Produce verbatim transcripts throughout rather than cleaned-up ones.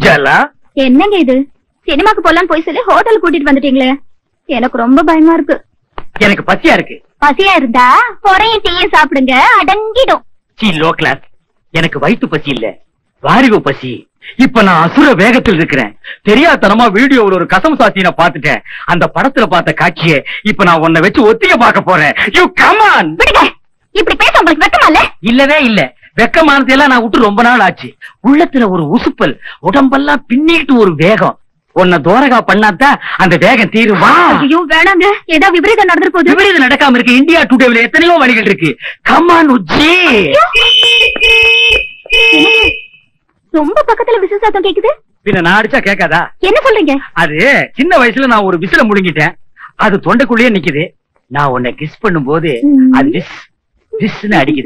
உஜாலா, என்னங்க இது? சினிமாக்கு போலாம் போய் சொல்லி ஹோட்டல் கூட்டிட்டு வந்துட்டீங்களே, எனக்கு ரொம்ப பயமா இருக்கு. எனக்கு பசியா இருக்கு. பசியா இருந்தா பொறையும் டீயும் சாப்பிடுங்க, அடங்கிடும். சீ லோ கிளாஸ். எனக்கு வயிற்று பசி இல்ல, வாரிவு பசி. இப்ப நான் அசுர வேகத்தில் இருக்கிறேன். தெரியாதனமா வீடியோவில் ஒரு கசம் சாத்தின பாத்துட்டேன். அந்த படத்துல பார்த்த காட்சியை இப்ப நான் உன்னை வச்சு ஒத்திக பார்க்க போறேன். You come on. விடுங்க, இப்படி பேச உங்களுக்கு வெக்கமா இல்ல? இல்லவே இல்ல. வெக்கமானதெல்லாம் நான் விட்டு ரொம்ப நாள் ஆச்சு. உள்ளத்துல ஒரு உசுப்பல், உடம்பெல்லாம் பின்னிட்டு ஒரு வேகம். உன்னை தோரகா பண்ணாதான் அந்த வேகம் தீருமா? ஐயோ வேணாங்க, ஏதோ விபரீதம் நடந்துற போது. விபரீதம் நடக்காம இருக்கு. இந்தியா டுடேல எத்தனையோ வழிகள் இருக்கு. Come on Ujji. ரொம்ப பக்கத்துல விசில் சத்தம் கேக்குது. பின்ன நான் அடிச்சா கேட்காதா? என்ன சொல்றீங்க? அது சின்ன வயசுல நான் ஒரு விசில முழுங்கிட்டேன். அது தொண்டைக்குள்ளேயே நிக்குது. நான் உன்னை கிஸ் பண்ணும் போது அது விஸ் விஸ்னு அடிக்குது.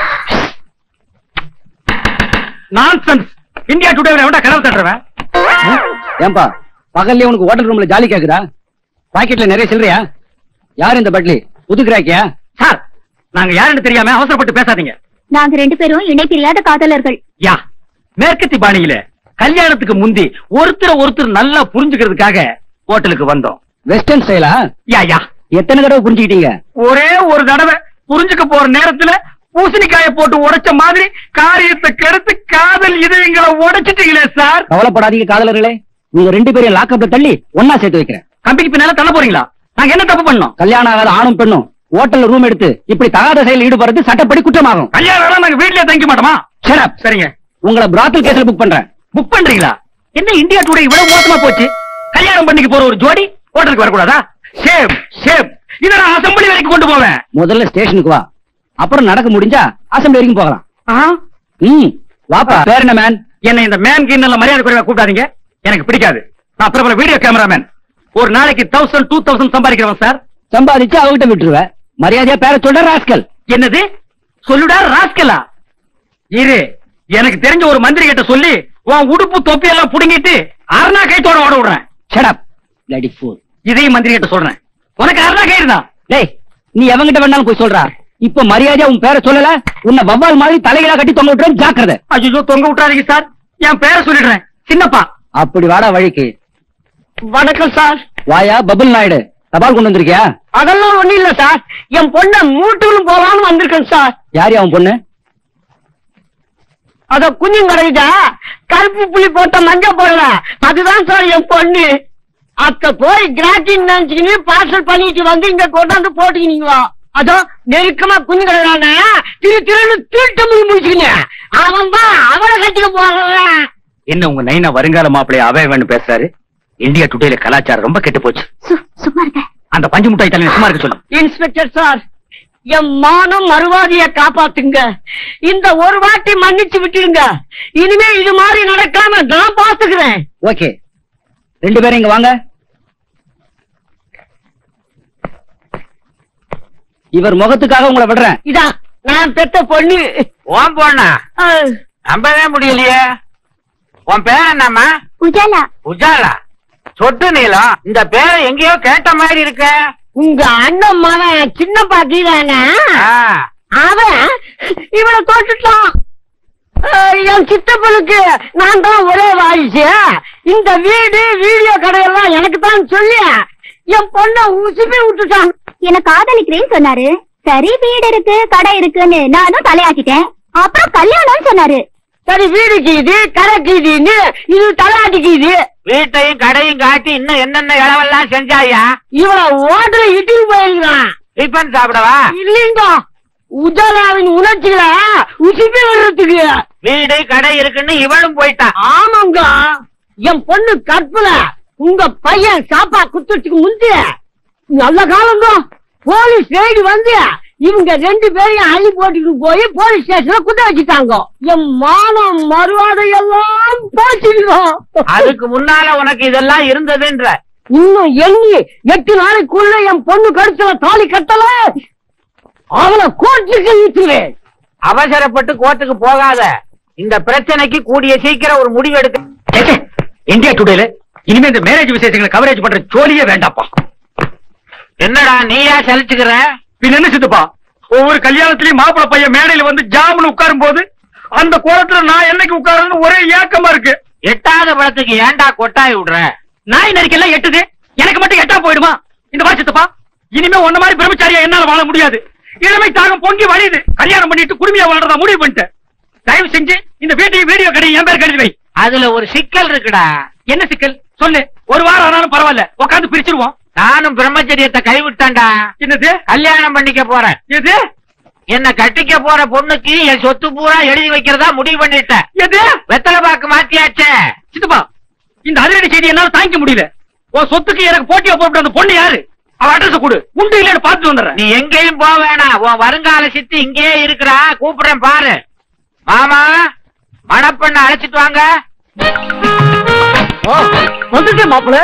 நான்சென்ஸ். இந்தியா டுடேல எவன்டா கனவு தட்டுறவன்? ஏன்பா பகல்ல உனக்கு ஹோட்டல் ரூம்ல ஜாலி கேக்குதா? பாக்கெட்ல நிறைய சில்லறையா? யார் இந்த பட்லி? புதுக்குறாக்கியா? சார், நாங்க யாருன்னு தெரியாம அவசரப்பட்டு பேசாதீங்க. நாங்க ரெண்டு பேரும் இணை பிரியாத காதலர்கள். யா, மேற்கத்தி பாணியில கல்யாணத்துக்கு முந்தி ஒருத்தர ஒருத்தர் நல்லா புரிஞ்சுக்கிறதுக்காக ஹோட்டலுக்கு வந்தோம். வெஸ்டர்ன் ஸ்டைலா? யா யா. எத்தனை தடவை புரிஞ்சுக்கிட்டீங்க? ஒரே ஒரு தடவை. புரிஞ்சுக்க போற நேரத்துல பூசணிக்காய போட்டு உடைச்ச மாதிரி காரியத்தை கெடுத்து காதல் இதயங்களை உடைச்சிட்டீங்களே சார். கவலைப்படாதீங்க காதலர்களே, நீங்க ரெண்டு பேரையும் லாக்அப்ல தள்ளி ஒன்னா சேர்த்து வைக்கிறேன். கம்பிக்கு பின்னால தள்ள போறீங்களா? நாங்க என்ன தப்பு பண்ணோம்? கல்யாணம் ஆகாத ஆணும் பெண்ணும் ஹோட்டல்ல ரூம் எடுத்து இப்படி தகாத செயல் ஈடுபடுறது சட்டப்படி குற்றமாகும். கல்யாணம் நாங்க வீட்லயே தங்கிக்க மாட்டோமா? Shut up. சரிங்க. உங்களை பிராத்தல் கேஸ்ல புக் பண்றேன். புக் பண்றீங்களா? என்ன இந்தியா டுடே இவ்வளவு மோசமா போச்சு? கல்யாணம் பண்ணிக்க போற ஒரு ஜோடி ஹோட்டலுக்கு வரக்கூடாதா? Same same. இத நான் அசெம்பிளி வரைக்கும் கொண்டு போவேன். முதல்ல ஸ்டேஷனுக்கு வா, அப்புறம் நடக்க முடிஞ்சா அசெம்பிளி வரைக்கும் போகலாம். ம் வாப்பா. பேர் என்ன மேன்? என்ன இந்த மேன் கிண்ணல மரியாதை குறைவா கூப்பிடாதீங்க. எனக்கு பிடிக்காது. நான் பிரபல வீடியோ கேமராமேன். ஒரு நாளைக்கு தௌசண்ட் டூ தௌசண்ட் சம்பாதிக்கிறவன் சார். சம்பாதிச்சு அவகிட்ட விட்டுருவேன். மரியாதையா பேர சொல்ற ராஸ்கல். என்னது சொல்லுடா ராஸ்கலா? இரு, எனக்கு தெரிஞ்ச ஒரு மந்திரி கிட்ட சொல்லி உன் உடுப்பு தொப்பி எல்லாம் புடுங்கிட்டு அருணா கைத்தோட ஓட விடுறேன். Shut up lady fool. இதையும் மந்திரி கிட்ட சொல்றேன். உனக்கு அருணா கயிறு தான். டேய், நீ எவங்கிட்ட வேணாலும் போய் சொல்றா. இப்ப மரியாதையா உன் பேரை சொல்லல, உன்னை வவ்வால் மாதிரி தலைகளா கட்டி தொங்க விட்டுறேன். ஜாக்கிரதை. ஐயோ, தொங்க விட்டுறாதீங்க சார். என் பேரை சொல்லிடுறேன். சின்னப்பா. அப்படி வாடா வழிக்கு. வணக்கம் சார். வாயா பபுல் நாயுடு, தபால் கொண்டு வந்திருக்கியா? அதெல்லாம் ஒண்ணு இல்ல சார். என் பொண்ண மூட்டுகளும் போலான்னு வந்திருக்கேன் சார். யாரு அவன் பொண்ணு? அத குஞ்சும் கிடைச்சா கருப்பு புள்ளி போட்ட மஞ்ச போடல, அதுதான் சார் என் பொண்ணு. அத்த போய் கிராட்டின் நினைச்சுக்கின்னு பார்சல் பண்ணிட்டு வந்து இங்க கொண்டாந்து போட்டுக்கினீங்களா? அதோ நெருக்கமா குஞ்சு கிடையானா திரு திருன்னு திருட்டு முடி முடிச்சுக்கிங்க. அவன் தான் அவளை கட்டிக்க போறான். என்ன உங்க நைனா வருங்கால மாப்பிள்ளைய அவையவன்னு பேசுறாரு? இந்தியா டுடேல கலாச்சாரம் ரொம்ப கெட்டு போச்சு. சும்மா இருக்க. அந்த பஞ்சு முட்டாய் தலையை சும்மா இருக்க சொல்லு. இன்ஸ்பெக்டர் சார், என் மானம் மறுவாதிய காப்பாத்துங்க. இந்த ஒரு வாட்டி மன்னிச்சு விட்டுருங்க. இனிமே இது மாதிரி நடக்காம நான் பாத்துக்கிறேன். ஓகே, ரெண்டு பேரும் இங்க வாங்க. இவர் முகத்துக்காக உங்களை விடுறேன். இதா நான் பெத்த பொண்ணு. உன் பொண்ணா? நம்பவே முடியலையே. உன் பேர் என்னம்மா? உஜாலா. உஜாலா? சொட்டு நீளம். இந்த பேரை எங்கேயோ கேட்ட மாதிரி இருக்க. உங்க அண்ணன் மகன் சின்ன பாட்டிதானா? அவன் இவனை தோட்டுட்டான். என் சித்தப்பனுக்கு நான் தான் ஒரே வாரிசு. இந்த வீடு வீடியோ கடையெல்லாம் எனக்கு தான் சொல்லி என் பொண்ணை உசுப்பி விட்டுட்டான். என்ன காதலிக்கிறேன்னு சொன்னாரு. சரி, வீடு இருக்கு கடை இருக்குன்னு நானும் தலையாட்டிட்டேன். அப்புறம் கல்யாணம்னு சொன்னாரு. சரி, வீடு கீது கடை கீதுன்னு இது தலையாட்டிக்குது. வீட்டையும் கடையும் காட்டி இன்னும் என்னென்ன இளவெல்லாம் செஞ்சாயா? இவனை ஓட்டுல இட்டில் போயிருக்கான். டிஃபன் சாப்பிடவா? இல்லீங்க, உஜாலாவின் உணர்ச்சிகளை உசுப்பி விடுறதுக்கு. வீடு கடை இருக்குன்னு இவளும் போயிட்டான். ஆமாங்க, என் பொண்ணு கற்பல உங்க பையன் சாப்பா குத்துறதுக்கு முந்தைய நல்ல காலங்க போலீஸ் ரெய்டு வந்து இவங்க ரெண்டு பேரையும் அள்ளி போட்டுட்டு போய் போலீஸ் ஸ்டேஷன்ல குத்த வச்சுட்டாங்க. என் மானம் மறுவாதை எல்லாம் போச்சுருக்கோம். அதுக்கு முன்னால உனக்கு இதெல்லாம் இருந்ததுன்ற. இன்னும் எண்ணி எட்டு நாளைக்குள்ள என் பொண்ணு கழுத்துல தாலி கட்டல, அவளை கோர்ட்டுக்கு இழுத்துவேன். அவசரப்பட்டு கோர்ட்டுக்கு போகாத. இந்த பிரச்சனைக்கு கூடிய சீக்கிரம் ஒரு முடிவு எடுக்க. இந்தியா டுடேல இனிமே இந்த மேரேஜ் விசேஷங்களை கவரேஜ் பண்ற ஜோலியே வேண்டாப்பா. என்னடா நீயா சலிச்சுக்கிற? பின்ன என்ன சித்தப்பா, ஒவ்வொரு கல்யாணத்திலயும் மாப்பிள்ள பையன் மேடையில வந்து ஜாமுன்னு உட்காரும் போது அந்த கோலத்துல நான் என்னைக்கு உட்காருன்னு ஒரே ஏக்கமா இருக்கு. எட்டாவது படத்துக்கு ஏன்டா கொட்டாய் விடுற? நாய் நரிக்கெல்லாம் எட்டுது, எனக்கு மட்டும் எட்டா போயிடுமா? இந்த மாதிரி சித்தப்பா, இனிமே ஒன்ன மாதிரி பிரம்மச்சாரியா என்னால வாழ முடியாது. இளமை தாகம் பொங்கி வழியுது. கல்யாணம் பண்ணிட்டு குடுமையா வாழ்றதா முடிவு பண்ணிட்டேன். தயவு செஞ்சு இந்த வீட்டையும் வீடியோ கடை என் பேர் கழுதி வை. அதுல ஒரு சிக்கல் இருக்குடா. என்ன சிக்கல் சொல்லு. ஒரு வாரம் ஆனாலும் பரவாயில்ல, உட்காந்து பிரிச்சிருவோம். நானும் பிரம்மச்சரியத்தை கைவிட்டான்டா. என்னது? கல்யாணம் பண்ணிக்க போறேன். எது? என்ன கட்டிக்க போற பொண்ணுக்கு என் சொத்து பூரா எழுதி வைக்கிறதா முடிவு பண்ணிட்டேன். எது? வெத்தலை பாக்கு மாத்தியாச்சே. சித்தப்பா, இந்த அதிரடி செய்தி என்னால தாங்கிக்க முடியல. உன் சொத்துக்கு எனக்கு போட்டியா போட்டு அந்த பொண்ணு யாரு? அவ அட்ரஸ் கொடு, உண்டு இல்லன்னு பார்த்து வந்துடுறேன். நீ எங்கேயும் போக வேணாம், உன் வருங்கால சித்தி இங்கேயே இருக்கிறா. கூப்பிடுறேன் பாரு. மாமா, மணப்பெண்ண அழைச்சிட்டு வாங்க. வந்துட்டேன் மாப்பிள்ள.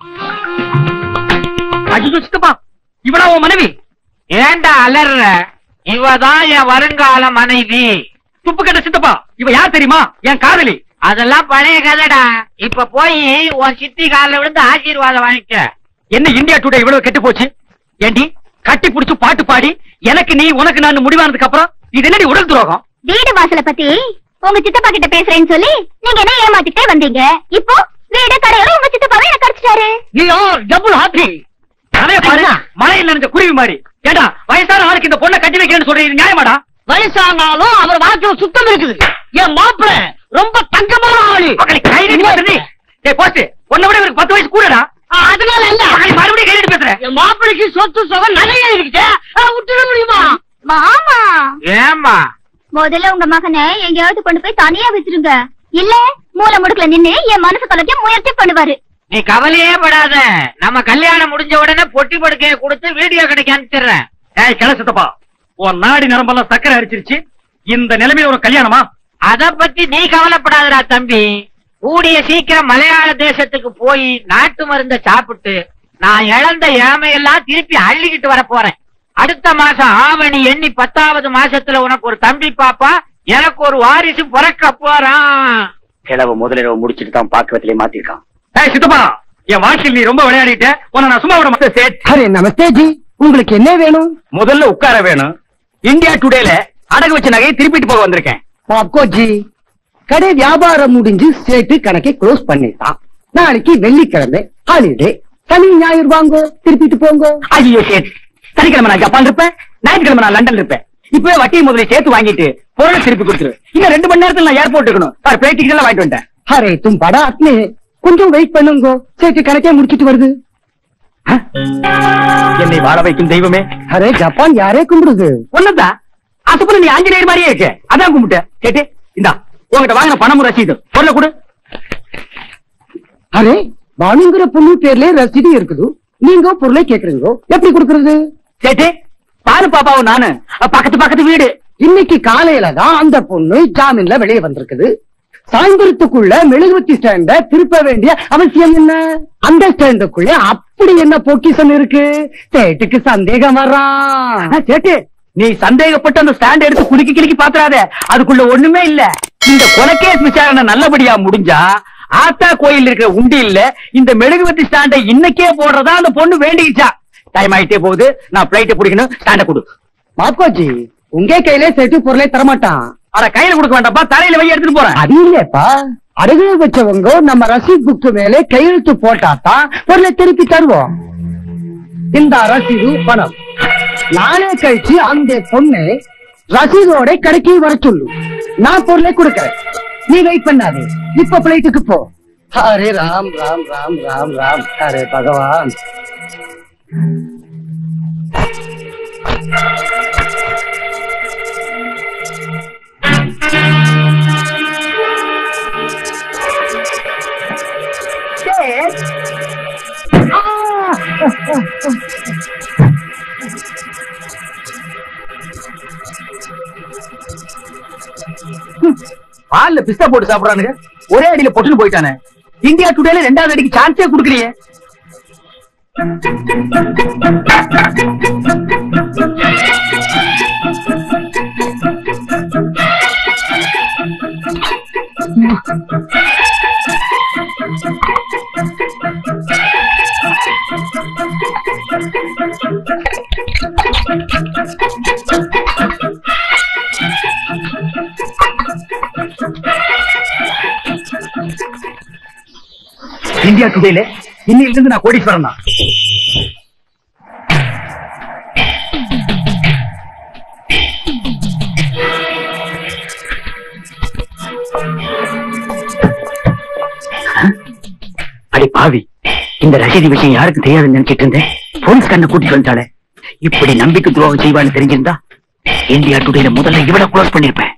அஜிஜோ சித்தப்பா, இவளா உன் மனைவி? ஏண்டா அலற? இவதான் என் வருங்கால மனைவி. துப்பு கட்ட சித்தப்பா, இவ யார் தெரியுமா? என் காதலி. அதெல்லாம் பழைய கதைடா. இப்ப போய் உன் சித்தி காலில் விழுந்து ஆசீர்வாதம் வாங்கிக்க. என்ன இந்தியா டுடே இவ்வளவு கெட்டு போச்சு? ஏண்டி கட்டி புடிச்சு பாட்டு பாடி எனக்கு நீ உனக்கு நான் முடிவானதுக்கு அப்புறம் இது என்னடி உடல் துரோகம்? வீடு வாசலை பத்தி உங்க சித்தப்பா கிட்ட பேசுறேன்னு சொல்லி நீங்க என்ன ஏமாத்திட்டே வந்தீங்க. இப்போ வீடு கடையோட உங்க சித்தப்பாவே எனக்கு கிடைச்சிட்டாரு. நீ டபுள் ஹாப்பி. அதே பாரு, மழையில் நனைஞ்ச குருவி மாதிரி. ஏண்டா வயசான ஆளுக்கு இந்த பொண்ணை கட்டி வைக்கிறேன்னு சொல்றீங்க, நியாயமாடா? வயசானாலும் அவர் வாழ்க்கையில சுத்தம் இருக்குது. என் மாப்பிள்ள ரொம்ப தங்கமான ஆளு. கை நீட்டி போஸ்ட் உன்னை விட இவருக்கு பத்து வயசு கூடடா. அதனால இல்ல, மறுபடியும் கையிட்டு பேசுறேன். என் மாப்பிளைக்கு சொத்து சுகம் நிறைய இருக்குது, விட்டுட முடியுமா? மாமா, ஏமா முதல்ல உங்க மகனை எங்கேயாவது கொண்டு போய் தனியா வச்சிருங்க. இல்ல மூல முடுக்கல நின்னு என் மனசு கொலைக்க முயற்சி பண்ணுவாரு. நீ கவலையே படாத. நம்ம கல்யாணம் முடிஞ்ச உடனே பொட்டி படுக்கைய கொடுத்து வீடியோ கிடைக்க அனுப்பிச்சிடுறேன். ஏய் கிளசத்தப்பா, உன் நாடி நரம்பெல்லாம் சக்கரை அரிச்சிருச்சு. இந்த நிலைமையில ஒரு கல்யாணமா? அத பத்தி நீ கவலைப்படாதடா தம்பி. கூடிய சீக்கிரம் மலையாள தேசத்துக்கு போய் நாட்டு மருந்த சாப்பிட்டு நான் இழந்த ஏமையெல்லாம் திருப்பி அள்ளிக்கிட்டு வர போறேன். அடுத்த மாசம் ஆவணி எண்ணி பத்தாவது மாசத்துல உனக்கு ஒரு தம்பி பாப்பா, எனக்கு ஒரு வாரிசு பிறக்க போறான். கிழவ முதலிரவு முடிச்சிட்டு தான் பாக்குறதுலயே மாத்திருக்கான். ஏய் சித்தப்பா, என் வாழ்க்கையில் நீ ரொம்ப விளையாடிட்ட. உன்னை நான் சும்மா விட மாட்டேன். அரே நமஸ்தே ஜி, உங்களுக்கு என்ன வேணும்? முதல்ல உட்கார வேணும். இந்தியா டுடேல அடகு வச்ச நகையை திருப்பிட்டு போக வந்திருக்கேன். பாப்கோ ஜி, கடை வியாபாரம் முடிஞ்சு சேட்டு கணக்கை க்ளோஸ் பண்ணிட்டான். நாளைக்கு வெள்ளிக்கிழமை ஹாலிடே. சனி ஞாயிறு வாங்கோ, திருப்பிட்டு போங்க. ஐயோ சேட், சனிக்கிழமை நான் ஜப்பான் இருப்பேன், ஞாயிற்றுக்கிழமை நான் லண்டன் இருப்பேன். இப்பவே வட்டி முதல்ல சேர்த்து வாங்கிட்டு பொருளை திருப்பி கொடுத்துரு. இன்னும் ரெண்டு மணி நேரத்துல நான் ஏர்போர்ட் இருக்கணும். சார் பிளைட் டிக்கெட் எல்லாம் வாங்கிட்டு வந்துட்டேன். அரே தும் படா அத்னே, கொஞ்சம் வெயிட் பண்ணுங்க, சேட்டு கணக்கே முடிச்சிட்டு வருது. என்னை வாழ வைக்கும் தெய்வமே. அரே ஜப்பான் யாரே கும்பிடுது? ஒண்ணுதான், அதுக்குள்ள நீ ஆஞ்சநேயர் மாதிரியே இருக்க, அதான் கும்பிட்ட. சேட்டு இந்தா உங்ககிட்ட வாங்கின பணமும் ரசீது, பொருளை கொடு. அரே பானுங்கிற பொண்ணு பேர்ல ரசீது இருக்குது, நீங்க பொருளை கேக்குறீங்க, எப்படி கொடுக்கறது? சேட்டு பாரு பாப்பாவும் நானு பக்கத்து பக்கத்து வீடு. இன்னைக்கு காலையில தான் அந்த பொண்ணு ஜாமீன்ல வெளியே வந்திருக்குது. சாயந்தரத்துக்குள்ள மெழுகுவத்தி ஸ்டாண்ட திருப்ப வேண்டிய அவசியம் என்ன? அந்த ஸ்டாண்டுக்குள்ள அப்படி என்ன பொக்கிஷம் இருக்கு? சேட்டுக்கு சந்தேகம் வர்றான். சேட்டு நீ சந்தேகப்பட்டு அந்த ஸ்டாண்ட் எடுத்து குலுக்கி கிளிக்கி பாத்துறாத, அதுக்குள்ள ஒண்ணுமே இல்ல. இந்த கொலைகேஸ் விசாரணை நல்லபடியா முடிஞ்சா ஆத்தா கோயில் இருக்கிற உண்டி இல்ல இந்த மெழுகுவத்தி ஸ்டாண்டை இன்னைக்கே போடுறதா அந்த பொண்ணு வேண்டிச்சா. டைம் ஆயிட்டே போகுது, நான் பிளைட்டை பிடிக்கணும். ஸ்டாண்ட கொடு. மாப்கோஜி, உங்க கையில சேட்டு பொருளை தரமாட்டான். அட கையில கொடுக்க வேண்டாப்பா, தலையில வை எடுத்துட்டு போறேன். அது இல்லப்பா, அருகே வச்சவங்க நம்ம ரசீது புக்கு மேல கையெழுத்து போட்டாதான் பொருளை திருப்பி தருவோம். இந்த ரசீது பணம் நானே கழிச்சு அந்த பொண்ணு ரசீதோட கடைக்கு வர சொல்லு. நான் பொருளை கொடுக்கறேன், நீ வெயிட் பண்ணாதே. இப்ப பிளைட்டுக்கு போ. ஹரே ராம் ராம் ராம் ராம் ராம் ஹரே பகவான். பால்ல பிஸ்தா போட்டு சாப்பிடுறானுங்க, ஒரே அடியில பொட்டுன்னு போயிட்டானே. இந்தியா டுடேல ரெண்டாவது அடிக்கு சான்ஸே குடுக்கலையே. இந்தியா டுடேல இன்னையில இருந்து நான் கோடீஸ்வரன் தான். அடி பாவி, இந்த ரசீதி விஷயம் யாருக்கு தெரியாதுன்னு நினைச்சிட்டு இருந்தேன். போலீஸ் கண்ணை கூட்டிட்டு வந்துட்டாளே. இப்படி நம்பிக்கை துரோகம் செய்வான்னு தெரிஞ்சிருந்தா இந்தியா டுடேல முதல்ல இவ்வளவு க்ளோஸ் பண்ணிருப்பேன்.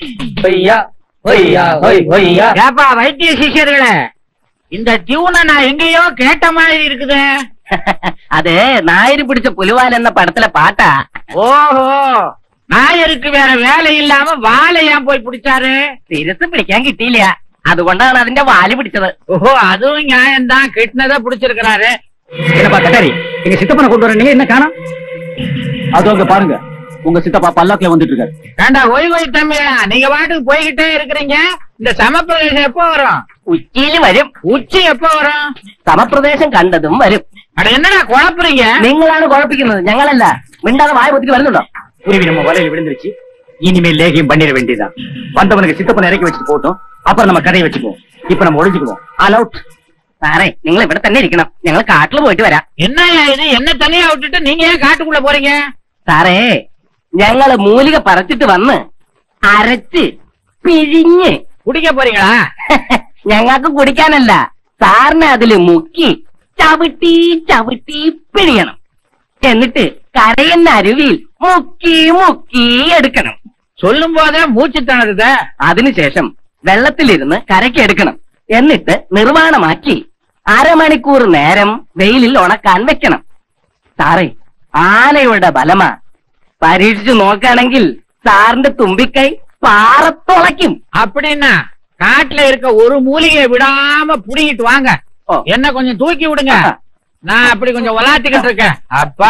ஏப்பா வைத்திய சிஷியர்களே, இந்த டியூனை நான் எங்கேயோ கேட்ட மாதிரி இருக்குது. அது ஞாயிறு பிடிச்ச புலிவால் என்ன படத்துல பாட்டா? ஓஹோ, நாயருக்கு வேற வேலை இல்லாம வாழை ஏன் போய் பிடிச்சாரு? തിരസ് പിടിക്കാൻ കിട്ടിയില്ല, അതുകൊണ്ടാണ് അതിന്റെ വാല് പിടിച്ചത്. ஓஹோ, அதுவும் நியாயம்தான். கிட்னதை பிடிச்சிருக்கிறாரு. என்னப்பா கட்டாரி, எங்க சித்தப்பனை கொண்டு வரீங்க, என்ன காணோம்? அது அங்க பாருங்க, உங்க சித்தப்பா பல்லாக்குல வந்துட்டு இருக்காரு. வேண்டா ஓய் ஓய் தம்பியா, நீங்க பாட்டுக்கு போய்கிட்டே இருக்கிறீங்க. இந்த சமப்பிரதேசம் எப்போ வரும்? ഉച്ചയിൽ വരും. உச்சி எப்போ வரும்? സമപ്രദേശം കണ്ടതും വരും. அட என்னடா குழப்புறீங்க? നിങ്ങളാണ് കുഴപ്പിക്കുന്നത്, ഞങ്ങളല്ല. മിണ്ടാതെ വായ പൊത്തിക്ക് വരുന്നുണ്ടോ? குருவி நம்ம வலையில விழுந்துருச்சு. இனிமேல் லேகியம் பண்ணிட வேண்டியதான். வந்தவனுக்கு சித்தப்பனை இறக்கி வச்சுட்டு போட்டோம், அப்புறம் நம்ம கதையை வச்சுக்குவோம். இப்ப நம்ம ஒழிஞ்சுக்குவோம். All out. സാറേ, നിങ്ങൾ ഇവിടെ തന്നെ ഇരിക്കണം, ഞങ്ങൾ കാട്ടിൽ പോയിട്ട് വരാം. என்னய்யா இது? என்ன தனியா விட்டுட்டு நீங்க ஏன் காட்டுக்குள்ள போறீங்க? സാറേ, ഞങ്ങള് മൂലിക പറിച്ചിട്ട് വന്ന് അരച്ച് പിഴിഞ്ഞ് குடிக்க പോறீங்களா? ഞങ്ങൾക്ക് കുടിക്കാനല്ല, സാറിനെ അതില് മുക്കി ചവിട്ടി ചവിട്ടി പിഴിയണം. എന്നിട്ട് കരയുന്ന അരുവിയിൽ മുക്കി മുക്കി എടുക്കണം. சொல்லும் போதே மூச்சு திணறுது. അതിനുശേഷം വെള്ളത്തിലിരുന്ന് കരയ്ക്ക് എടുക്കണം. എന്നിട്ട് നിർമ്മാണമാക്കി അരമണിക്കൂർ നേരം വെയിലിൽ ഉണക്കാൻ വെക്കണം. സാറേ, ആനയുടെ ബലമാ. പരീക്ഷിച്ചു നോക്കുകയാണെങ്കിൽ സാറിന്റെ തുമ്പിക്കൈ പാറത്തുളയ്ക്കും. அப்படின்னா காட்டுல இருக்க ஒரு மூலிகையை விடாம புடிங்கிட்டு வாங்க. ஓ. என்ன கொஞ்சம் தூக்கி விடுங்க, நான் அப்படி கொஞ்சம் விளாத்திக்கிட்டு இருக்கேன். அப்பா,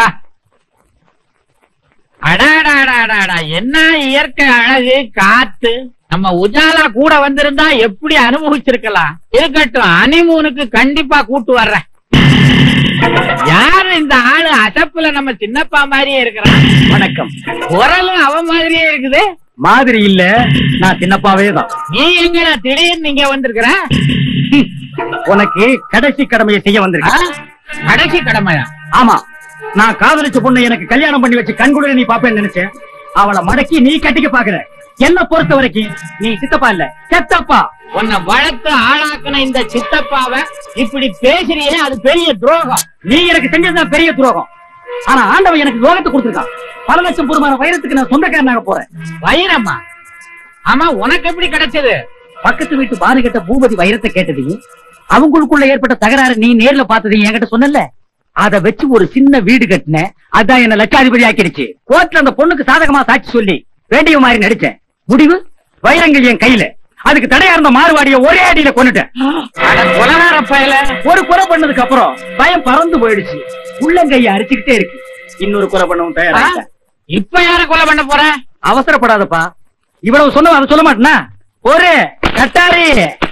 அடாடாடாடாடா, என்ன இயற்கை அழகு, காத்து. நம்ம உஜாலா கூட வந்திருந்தா எப்படி அனுபவிச்சிருக்கலாம். இருக்கட்டும், ஹனிமூனுக்கு கண்டிப்பா கூட்டு வர்றேன். யாரு இந்த ஆளு? அசப்புல நம்ம சின்னப்பா மாதிரியே இருக்கிறான். வணக்கம். குரலும் அவன் மாதிரியே இருக்குது. மாதிரி இல்ல, நான் சின்னப்பாவே தான். நீ எங்க திடீர்னு நீங்க வந்திருக்கிற? உனக்கு கடைசி கடமையை செய்ய வந்திருக்கேன். கடைசி கடமையா? ஆமா, நான் காதலிச்ச பொண்ணு எனக்கு கல்யாணம் பண்ணி வச்சு கண்குள்ள நீ பாப்பேன்னு நினைச்சேன். அவளை மடக்கி நீ கட்டிக்க பாக்குற. என்ன பொறுத்த வரைக்கும் நீ சித்தப்பா இல்ல, செத்தப்பா. உன்னை வளர்த்து ஆளாக்குன இந்த சித்தப்பாவை இப்படி பேசுறியே, அது பெரிய துரோகம். நீ எனக்கு செஞ்சதுதான் பெரிய துரோகம். ஆனா ஆண்டவன் எனக்கு துரோகத்தை கொடுத்திருக்கான். பல லட்சம் பொறுமான வைரத்துக்கு நான் சொந்தக்காரனாக போறேன். வைரம்மா? ஆமா, உனக்கு எப்படி கிடைச்சது? பக்கத்து வீட்டு பானு கிட்ட பூபதி வைரத்தை கேட்டதையும் அவங்களுக்குள்ள ஏற்பட்ட தகராறு நீ நேர்ல பார்த்ததையும் என்கிட்ட சொன்னல. அதை வச்சு ஒரு சின்ன வீடு கட்டினேன். அதான் என்ன லட்சாதிபதி ஆக்கிடுச்சு. கோர்ட்ல அந்த பொண்ணுக்கு சாதகமா சாட்சி சொல்லி வேண்டிய மாதிரி நடிச்சேன். முடிவு, வைரங்கள் என் கையில. அதுக்கு தடையா இருந்த மாறுவாடிய ஒரே அடியில கொண்டுட்டேன். கொலகார பயல. ஒரு கொலை பண்ணதுக்கு அப்புறம் பயம் பறந்து போயிடுச்சு. உள்ளங்கைய அரிச்சுக்கிட்டே இருக்கு. இன்னொரு கொலை பண்ணவும் தயாராக. இப்ப யார கொலை பண்ண போற? அவசரப்படாதப்பா. இவ்வளவு சொன்ன அதை சொல்ல மாட்டேனா? ஒரு கட்டாரி.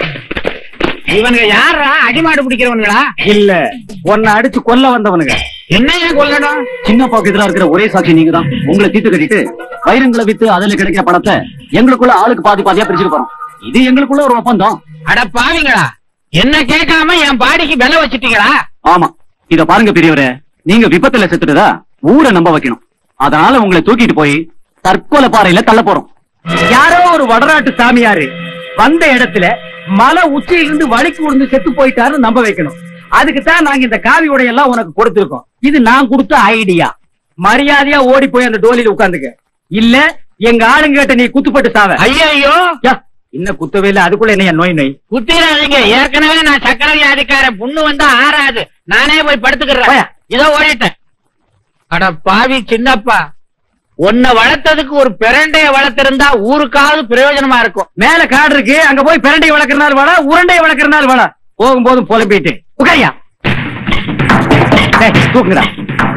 இவனுங்க யாரா? அடிமாடு பிடிக்கிறவனுங்களா? இல்ல, உன்னை அடிச்சு கொல்ல வந்தவனுங்க. என்னையா கொல்லணும்? சின்னப்பாக்கு எதிராக இருக்கிற ஒரே சாட்சி நீங்க தான். உங்களை தீர்த்து கட்டிட்டு வைரங்களை வித்து அதுல கிடைக்கிற பணத்தை எங்களுக்குள்ள ஆளுக்கு பாதி பாதியா பிரிச்சுட்டு போறோம். இது எங்களுக்குள்ள ஒரு ஒப்பந்தம். அட பாவிங்களா, என்ன கேட்காம என் பாடிக்கு விலை வச்சுட்டீங்களா? ஆமா, இத பாருங்க பெரியவரே, நீங்க விபத்துல செத்துட்டதா ஊரை நம்ப வைக்கணும். அதனால உங்களை தூக்கிட்டு போய் தற்கொலை பாறையில தள்ள போறோம். யாரோ ஒரு வடநாட்டு சாமியாரு வந்த இடத்துல மலை உச்சியிலிருந்து வலிக்கு விழுந்து செத்து போயிட்டாருன்னு நம்ப வைக்கணும். அதுக்குத்தான் நாங்க இந்த காவி உடையெல்லாம் உனக்கு கொடுத்திருக்கோம். இது நான் கொடுத்த ஐடியா. மரியாதையா ஓடி போய் அந்த டோலியில உட்கார்ந்துக்க. இல்ல எங்க ஆளுங்கிட்ட நீ குத்துப்பட்டு சாவ. ஐயோ, இன்னும் குத்தவே இல்ல, அதுக்குள்ள என்ன நோய் நோய் குத்திராதீங்க. ஏற்கனவே நான் சக்கரை வியாதிக்கார. புண்ணு வந்தா ஆறாது. நானே போய் படுத்துக்கிறேன். இதோ ஓடிட்டேன். அட பாவி சின்னப்பா, உன்னை வளர்த்ததுக்கு ஒரு பிரண்டைய வளர்த்திருந்தா ஊருக்காவது பிரயோஜனமா இருக்கும். மேல காடு இருக்கு, அங்க போய் பிரண்டைய வளர்க்கறனால வாழ, உருண்டைய வளர்க்கறனால வாழ. போகும்போதும் புலம்பிட்டு உட்காரியா தூக்குறா.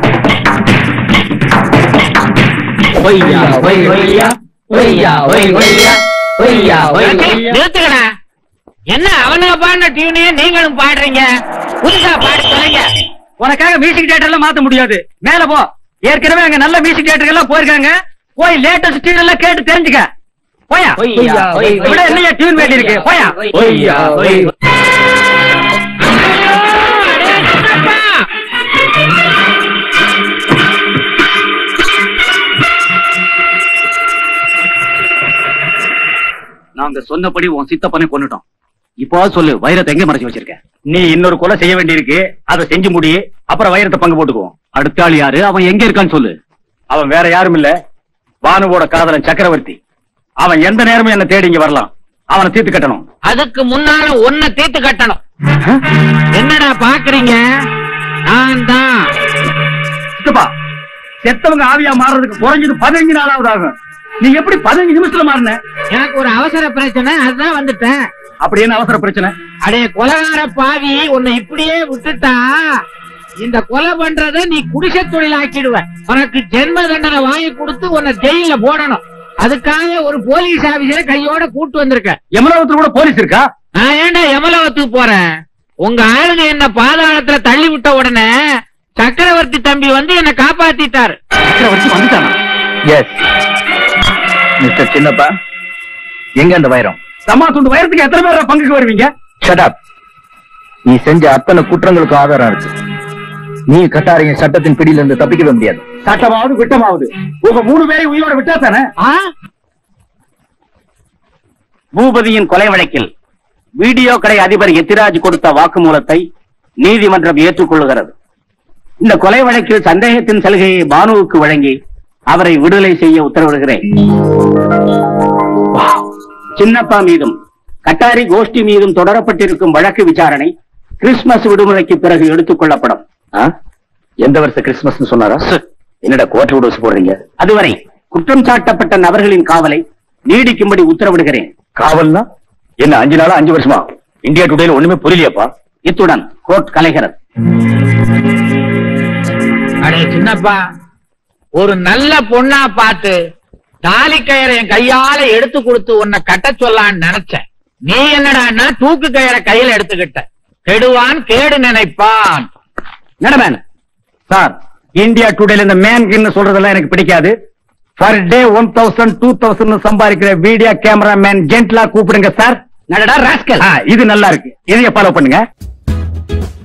நிறுத்துக்கடா. என்ன அவனுங்க பாடின டியூனையே நீங்களும் பாடுறீங்க? புதுசா பாடி சொல்லுங்க. உனக்காக மியூசிக் தியேட்டர் எல்லாம் மாத்த முடியாது. மேல போ. ஏற்கனவே அங்க நல்ல மியூசிக் தியேட்டர் எல்லாம் போயிருக்காங்க. போய் லேட்டஸ்ட் டியூன் எல்லாம் கேட்டு தெரிஞ்சுக்க. போயா என்னையா டியூன் வேண்டி இருக்கு. போயா. சொன்னபடி உன் சித்தப்பனை கொன்னுட்டோம். இப்போ சொல்லு, வைரத்தை எங்க மறைச்சு வச்சிருக்க? நீ இன்னொரு கொலை செய்ய வேண்டியிருக்கு, அதை செஞ்சு முடி, அப்புறம் வைரத்தை பங்கு போட்டுக்குவோம். அடுத்த ஆள் யாரு? அவன் எங்க இருக்கான்னு சொல்லு. அவன் வேற யாரும் இல்ல, பானுவோட காதலன் சக்கரவர்த்தி. அவன் எந்த நேரமும் என்ன தேடி இங்க வரலாம். அவனை தீர்த்து கட்டணும். அதுக்கு முன்னால ஒன்ன தீர்த்து கட்டணும். என்னடா பாக்குறீங்க? நான் தான். சித்தப்பா, செத்தவங்க ஆவியா மாறுறதுக்கு குறைஞ்சது பதினஞ்சு நாளாவது ஆகும். நீ எப்படி பதினஞ்சு நிமிஷத்துல மாறின? எனக்கு ஒரு அவசர பிரச்சனை, அதுதான் வந்துட்டேன். அப்படி என்ன அவசர பிரச்சனை? அடைய கொலகார பாவி, உன்னை இப்படியே விட்டுட்டா இந்த கொலை பண்றத நீ குடிசை தொழில் ஆக்கிடுவ. உனக்கு ஜென்ம தண்டனை வாங்கி கொடுத்து உன்னை ஜெயில போடணும். அதுக்காக ஒரு போலீஸ் ஆபீசரை கையோட கூட்டு வந்திருக்க. யமலோகத்துல கூட போலீஸ் இருக்கா? நான் ஏன்டா யமலோகத்துக்கு போறேன்? உங்க ஆளுங்க என்ன பாதாளத்துல தள்ளி விட்ட உடனே சக்கரவர்த்தி தம்பி வந்து என்ன காப்பாத்திட்டாரு. சக்கரவர்த்தி வந்துட்டானா? எஸ் மிஸ்டர் சின்னப்பா, எங்க அந்த வைரம்? சமா துண்டு வைரத்துக்கு எத்தனை பேர் பங்குக்கு வருவீங்க? Shut up. நீ செஞ்ச அத்தனை குற்றங்களுக்கு ஆதாரம் இருக்கு. நீ கட்டாரிங்க சட்டத்தின் பிடியில இருந்து தப்பிக்கவே முடியாது. சட்டமாவது விட்டமாவது உங்க மூணு பேரையும் உயிரோட விட்டா தானே? பூபதியின் கொலை வழக்கில் வீடியோ கடை அதிபர் எத்திராஜ் கொடுத்த வாக்குமூலத்தை நீதிமன்றம் ஏற்றுக்கொள்ளுகிறது. இந்த கொலை வழக்கில் சந்தேகத்தின் சலுகையை பானுவுக்கு வழங்கி அவரை விடுதலை செய்ய உத்தரவிடுகிறேன். சின்னப்பா மீதும் கட்டாரி கோஷ்டி மீதும் தொடரப்பட்டிருக்கும் வழக்கு விசாரணை கிறிஸ்துமஸ் விடுமுறைக்கு பிறகு எடுத்துக் கொள்ளப்படும். எந்த வருஷம் கிறிஸ்துமஸ் சொன்னாரா? என்னடா கோட்டை விட போடுறீங்க? அதுவரை குற்றம் சாட்டப்பட்ட நபர்களின் காவலை நீடிக்கும்படி உத்தரவிடுகிறேன். காவல்னா என்ன? அஞ்சு நாளா அஞ்சு வருஷமா? இந்தியா டுடேல ஒண்ணுமே புரியலையாப்பா. இத்துடன் கோர்ட் கலைகிறது. அடே சின்னப்பா, ஒரு நல்ல பொண்ணா பார்த்து தாலி கயிறை என் கையால எடுத்து கொடுத்து உன்னை கட்ட சொல்லான்னு நினைச்சேன். நீ என்னடா தூக்கு கயிறை கையில எடுத்துக்கிட்ட. கெடுவான் கேடு நினைப்பான். நடமேன் சார், இந்தியா டுடேல இந்த மேன் சொல்றதெல்லாம் எனக்கு பிடிக்காது. Per day one thousand two thousand சம்பாதிக்கிற வீடியோ கேமரா மேன் ஜென்ட்லா கூப்பிடுங்க சார். நடடா ராஸ்கல். இது நல்லா இருக்கு, இதைய ஃபாலோ பண்ணுங்க.